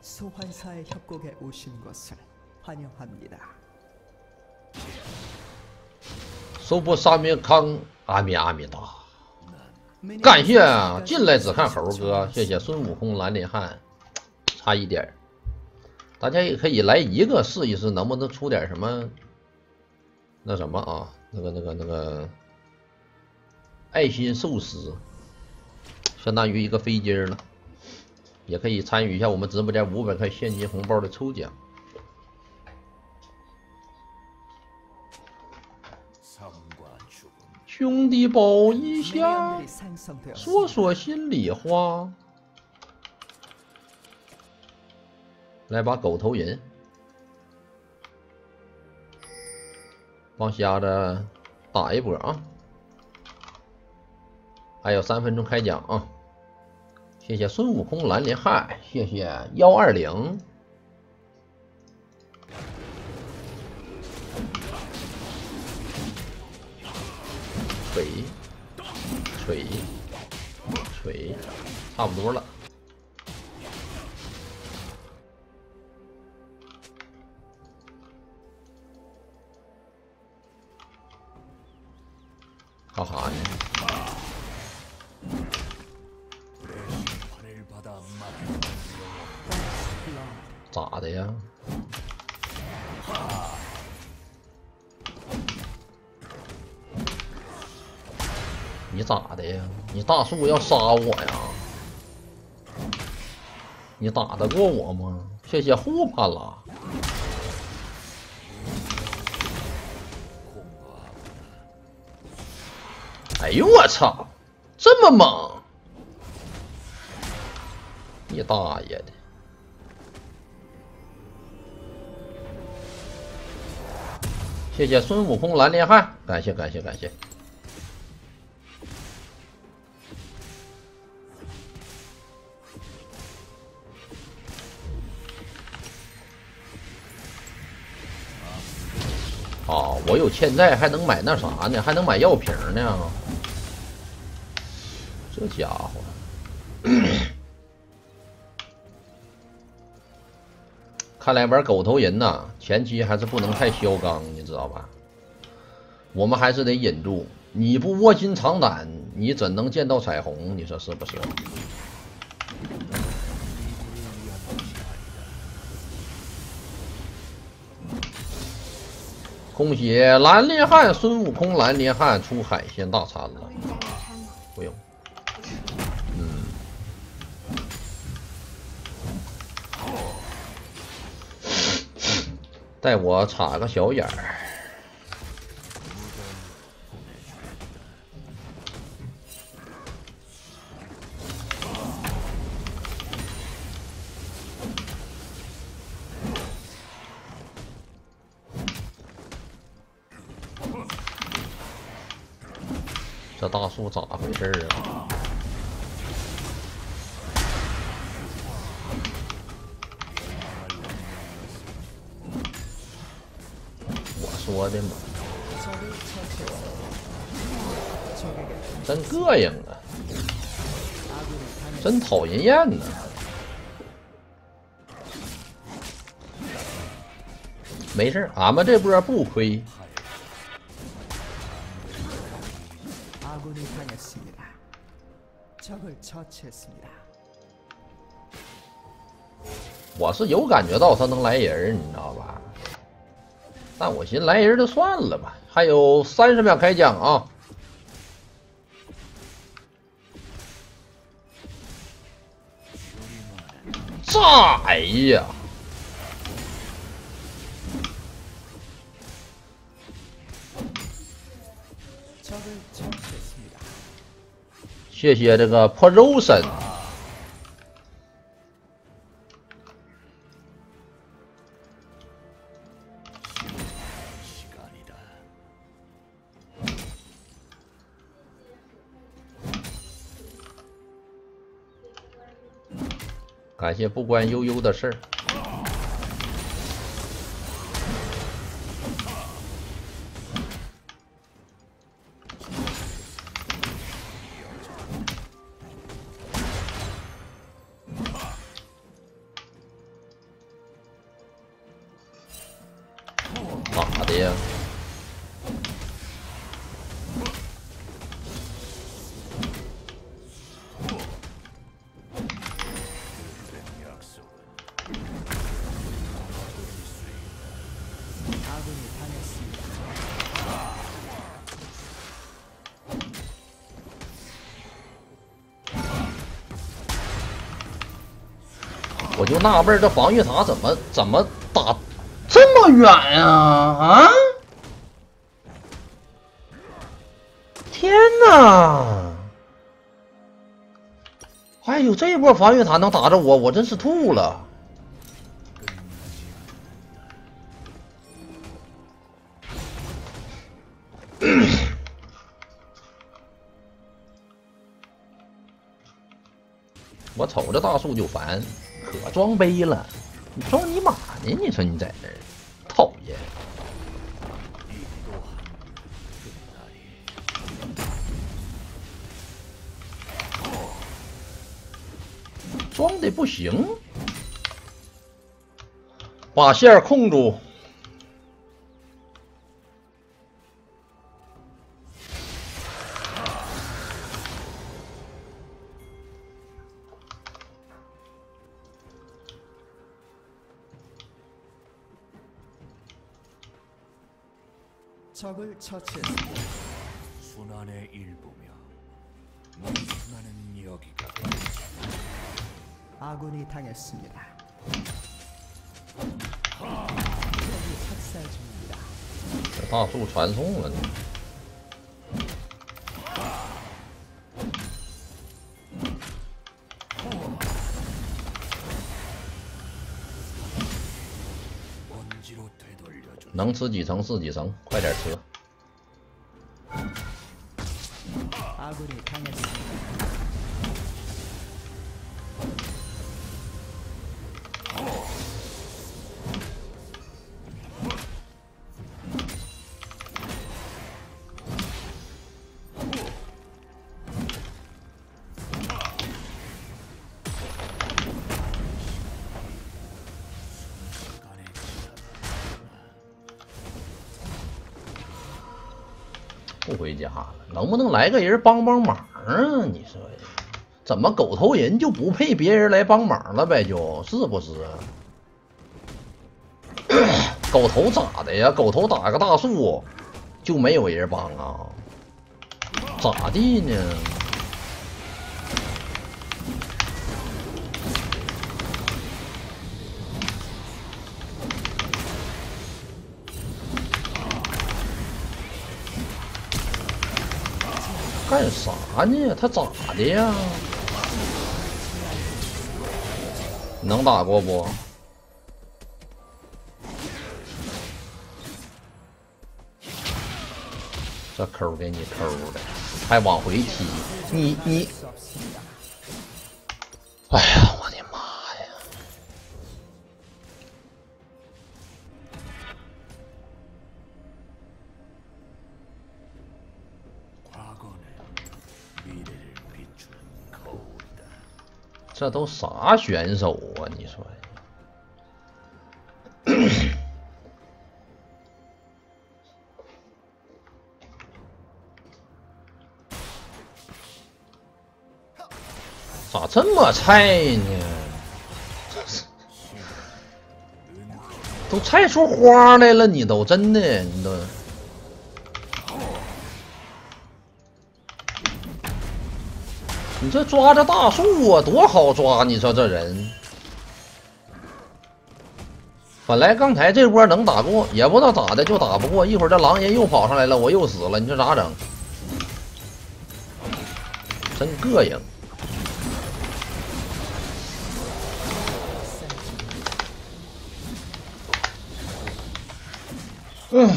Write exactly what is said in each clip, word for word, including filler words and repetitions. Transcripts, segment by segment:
소환사의 협곡에 오신 것을 환영합니다. 收播沙弥康，阿弥阿弥达。感谢啊，进来只看猴哥，谢谢孙悟空蓝林汉，差一点。大家也可以来一个试一试，能不能出点什么？那什么啊，那个那个那个爱心寿司，相当于一个飞机了。也可以参与一下我们直播间五百块现金红包的抽奖。兄弟抱一下，说说心里话。来把狗头银，帮瞎子打一波啊！还有三分钟开奖啊！谢谢孙悟空蓝林汉，谢谢幺二零。锤锤锤，差不多了。干啥呢？咋的呀？你咋的呀？你大树要杀我呀？你打得过我吗？谢谢护帕拉。哎呦我操！这么猛！你大爷的！谢谢孙悟空蓝林汉，感谢感谢感谢。啊，我有欠债，还能买那啥呢？还能买药瓶呢？这家伙，看来玩狗头人呐，前期还是不能太嚣张，你知道吧？我们还是得忍住。你不卧薪尝胆，你怎能见到彩虹？你说是不是？恭喜蓝林汉孙悟空蓝林汉出海鲜大餐了，不用，嗯，带我插个小眼儿。这大树咋回事啊？我说的嘛，真膈应啊，真讨人厌呐！没事，俺们这波不亏。 아군이 당했습니다. 적을 처치했습니다. 我是有感觉到他能来人，你知道吧？但我寻思来人就算了吧，还有三十秒开奖啊！炸！哎呀！ 谢谢这个 Prosen， 感谢不关悠悠的事儿。 的呀？我就纳闷，这防御塔怎么怎么打这么远呀？啊！天哪！哎呦，这波防御塔能打着我，我真是吐了。我瞅着大树就烦，可装杯了。你装你妈呢？你说你在这儿讨厌。装的不行，把线控住。 적을 처치했습니다. 순환의 일부며 무순환은 여기가 되겠지. 아군이 당했습니다. 적이 학살 중입니다. 这大树传送了呢。 能吃几层是几层，快点吃。 아군이 당했습니다. 不回家了，能不能来个人帮帮忙啊？你说呀，怎么狗头人就不配别人来帮忙了呗？就是不是啊？狗头咋的呀？狗头打个大树就没有人帮啊？咋地呢？ 干啥呢？他咋的呀？能打过不？这抠给你抠的，还往回踢，你你，哎呀，我的妈呀！ 这都啥选手啊？你说，咋这么菜呢？都菜出花来了，你都真的，你都。 你这抓着大树啊，多好抓！你说这人，本来刚才这波能打过，也不知道咋的就打不过。一会儿这狼人又跑上来了，我又死了，你说咋整？真膈应！嗯。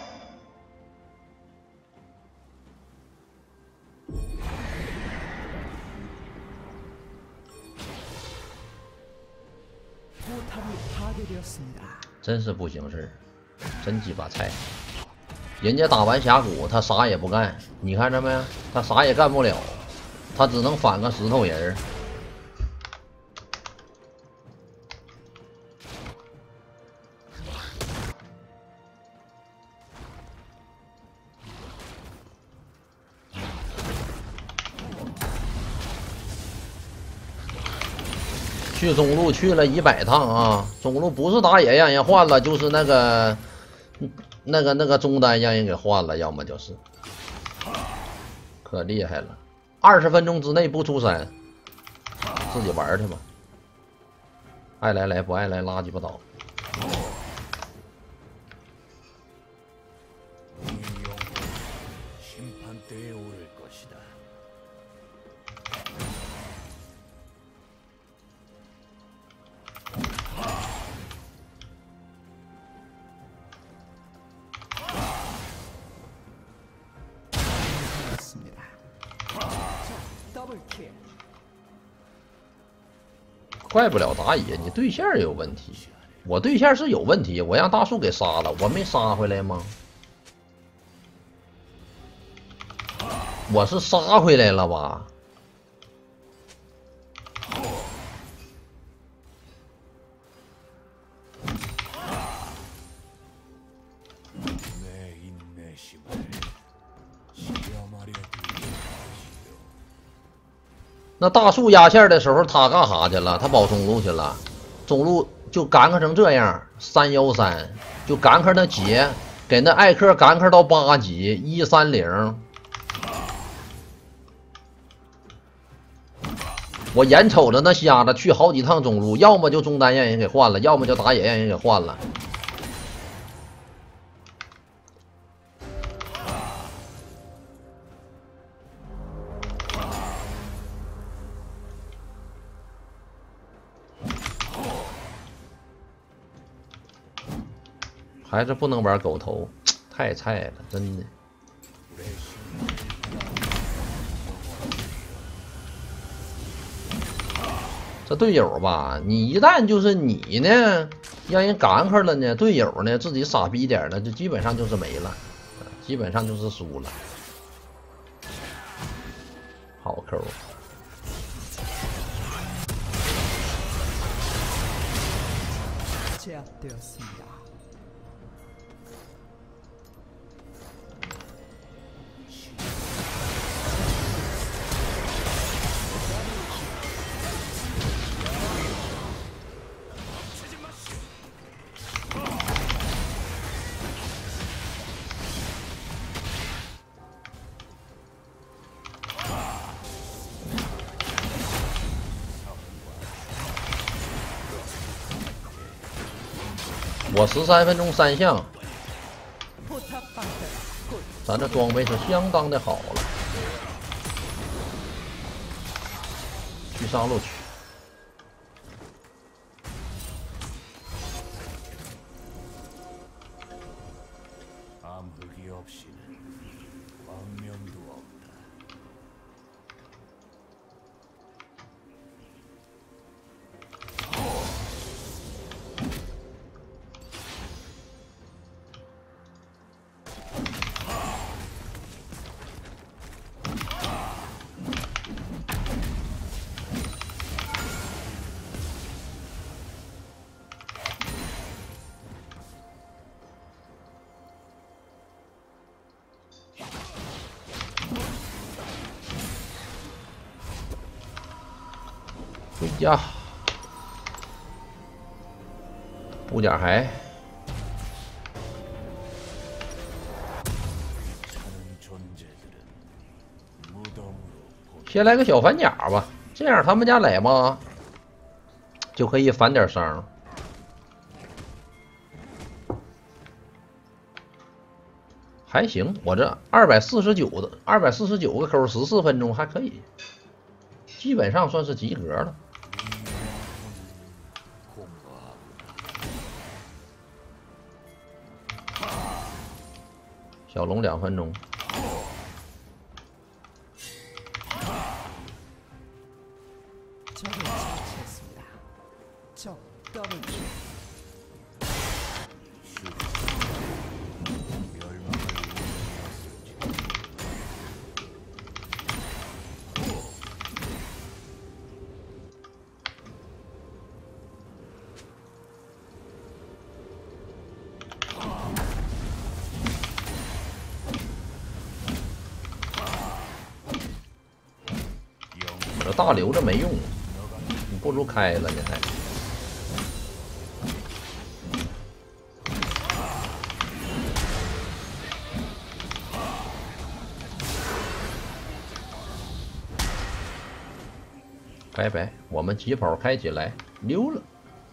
真是不行事儿，真鸡巴菜！人家打完峡谷，他啥也不干，你看着没？他啥也干不了，他只能反个石头人儿。 去中路去了一百趟啊！中路不是打野让人换了，就是那个那个那个中单让人给换了，要么就是，可厉害了！二十分钟之内不出山，自己玩去吧。爱来来，不爱来拉鸡巴倒。 怪不了打野，你对线有问题。我对线是有问题，我让大树给杀了，我没杀回来吗？我是杀回来了吧？那大树压线的时候，他干啥去了？他保中路去了，中路就干克成这样，三幺三就干克那劫，给那艾克干克到八级一三零。我眼瞅着那瞎子去好几趟中路，要么就中单让人给换了，要么就打野让人给换了。 还是不能玩狗头，太菜了，真的。这队友吧，你一旦就是你呢，让人干克了呢，队友呢自己傻逼点了，就基本上就是没了，基本上就是输了。好抠。 제압되었습니다. 我十三分钟三项，咱这装备是相当的好了。去上路去。回家，补点牌。先来个小反甲吧，这样他们家奶妈就可以反点伤。还行，我这二百四十九的二百四十九个扣，十四分钟还可以，基本上算是及格了。 小龙两分钟，我这大留着没用， 不如开了呢还。拜拜，我们疾跑开起来，溜了。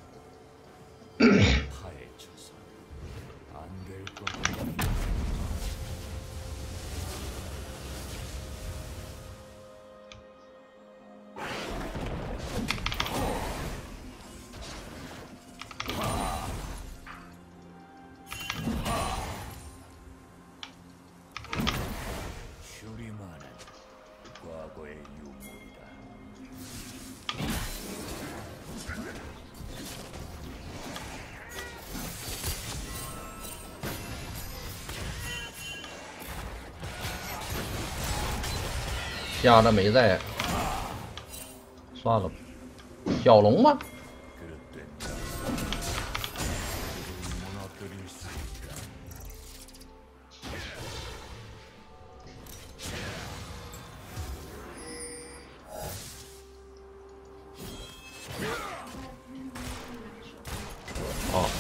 瞎了没在，算了吧。小龙吗？哦。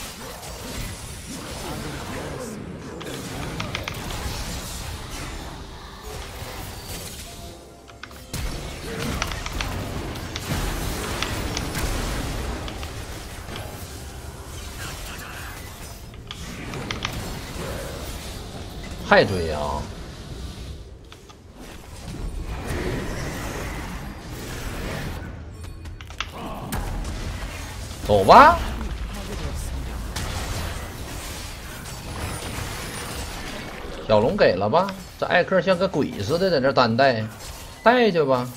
还追呀、啊！走吧。小龙给了吧？这艾克像个鬼似的在这单带，带去吧。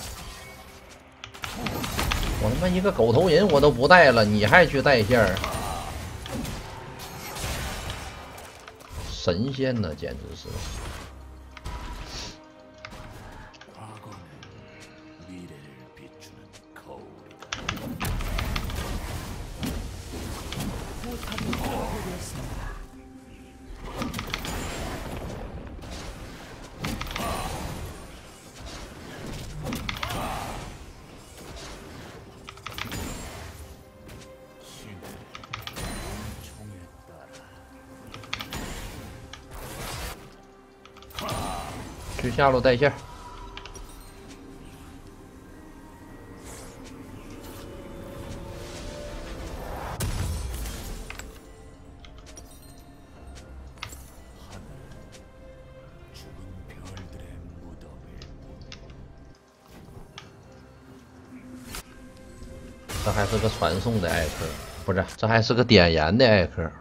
我他妈一个狗头人我都不带了，你还去带线儿？ 神仙呢，简直是！去下路带线。这还是个传送的艾克，不是，这还是个点燃的艾克。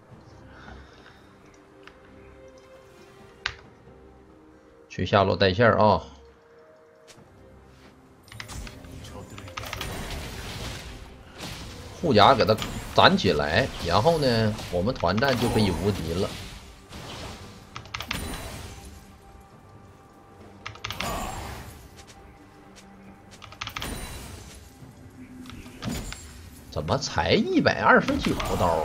去下路带线啊！护甲给他攒起来，然后呢，我们团战就可以无敌了。怎么才一百二十九刀？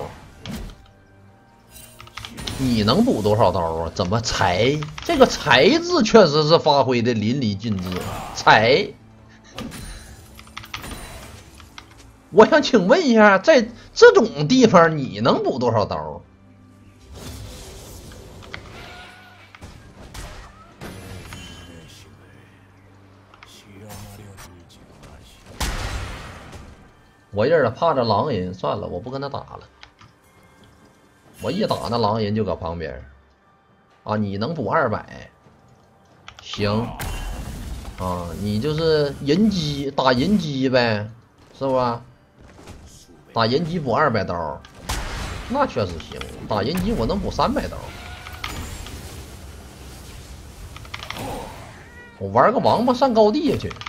你能补多少刀啊？怎么才？这个才字确实是发挥的淋漓尽致。才，我想请问一下，在这种地方你能补多少刀？我有点怕这狼人，算了，我不跟他打了。 我一打那狼人就搁旁边，啊，你能补二百，行，啊，你就是人机打人机呗，是吧？打人机补二百刀，那确实行。打人机我能补三百刀，我玩个王八上高地下去。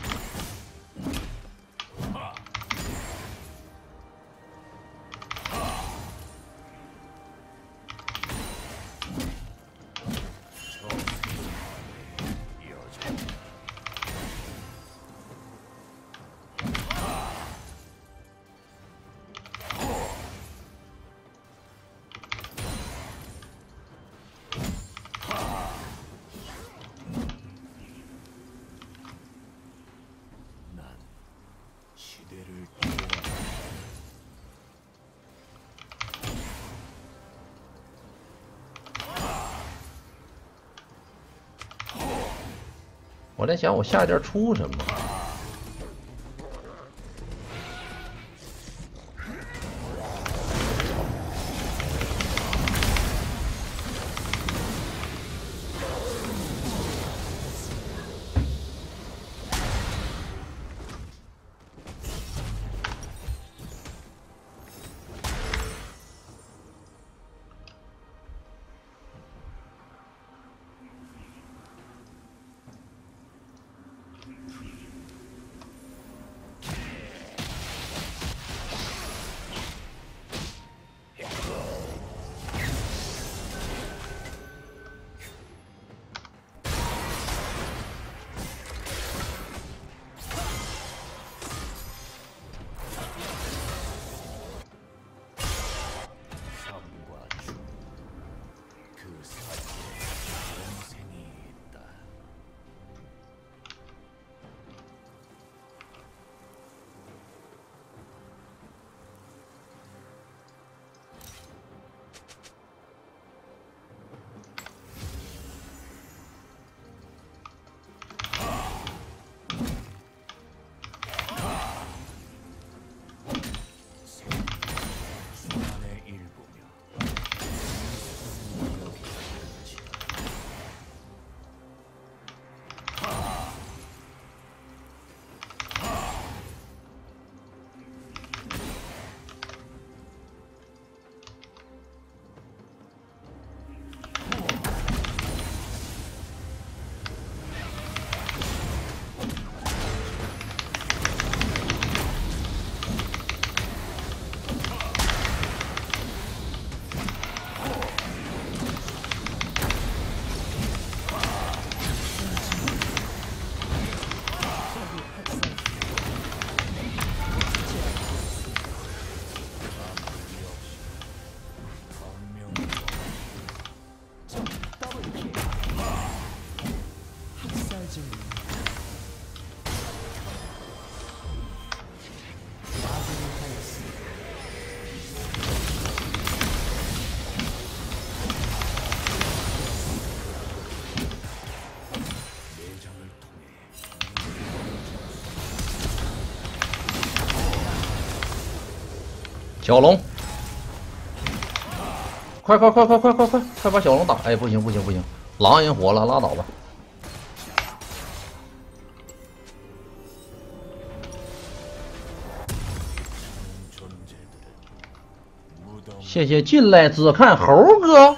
我在想我下一件出什么。小龙，快快快快快快快快把小龙打！哎，不行不行不行，狼人活了，拉倒吧。谢谢进来只看猴哥。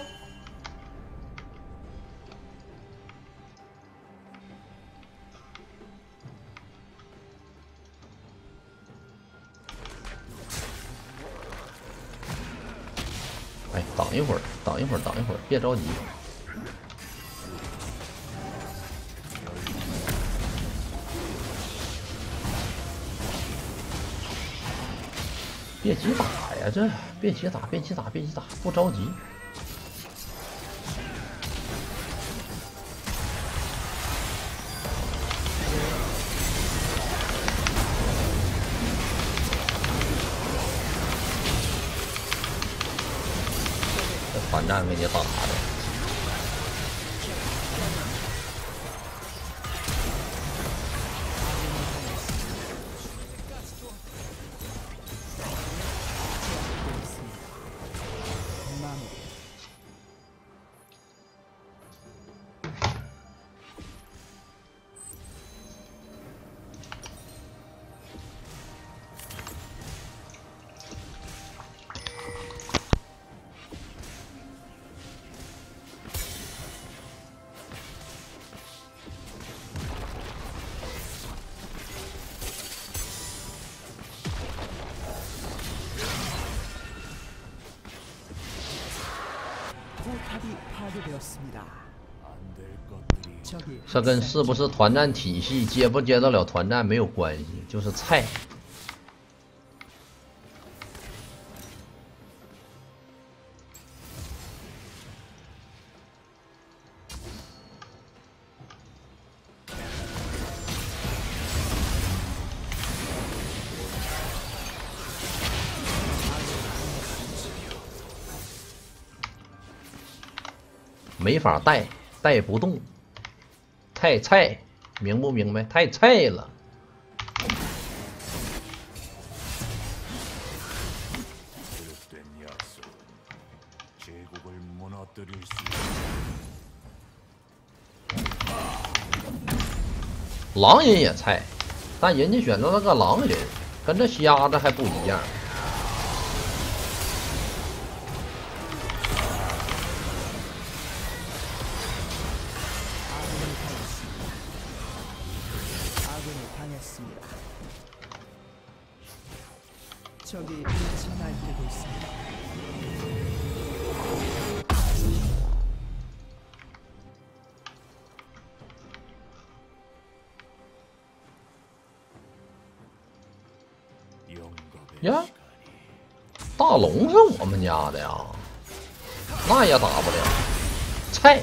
哎，等一会儿，等一会儿，等一会儿，别着急。别急打呀，这别急打，别急打，别急打，不着急。这团战给你打的。这跟是不是团战体系接不接得了团战没有关系，就是菜。没法带，带不动，太菜。 明不明白？太菜了。 狼人也菜，但人家选择了个狼人，跟这瞎子还不一样。呀，大龙是我们家的呀，那也打不了，菜。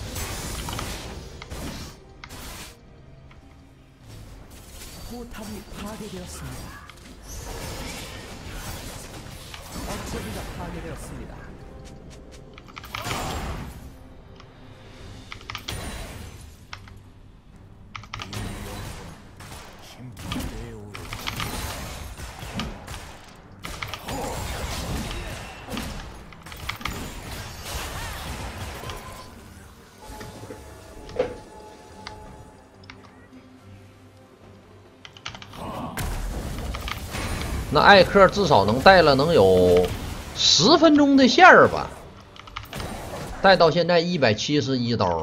那艾克至少能带了能有十分钟的线儿吧，带到现在一百七十一刀。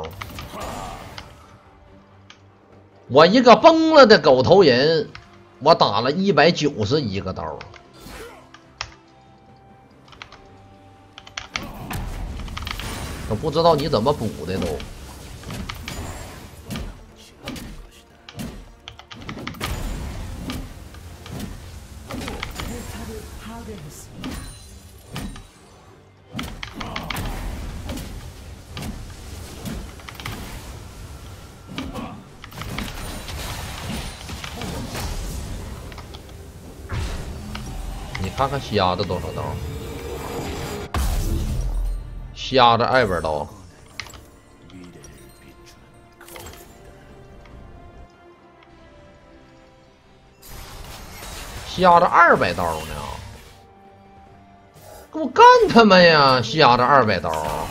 我一个崩了的狗头人，我打了一百九十一个刀。都不知道你怎么补的都。 你看看瞎子多少刀？瞎子二百刀，瞎子二百刀呢？给我干他们呀！瞎子二百刀！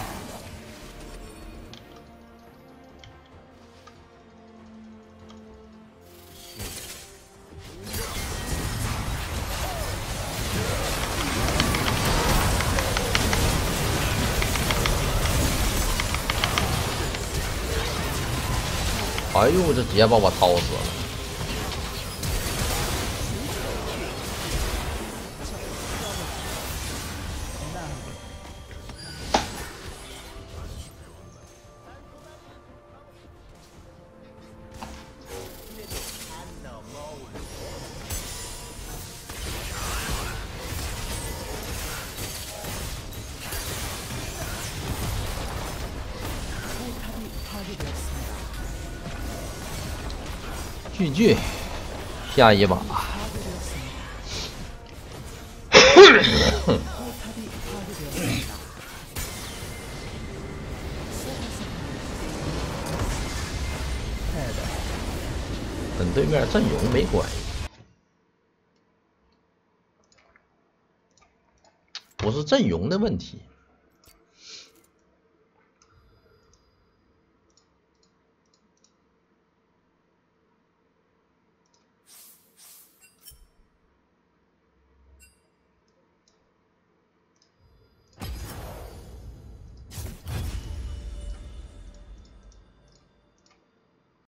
哎呦，这直接把我掏死了！G G， 下一把。跟对面阵容没关系，不是阵容的问题。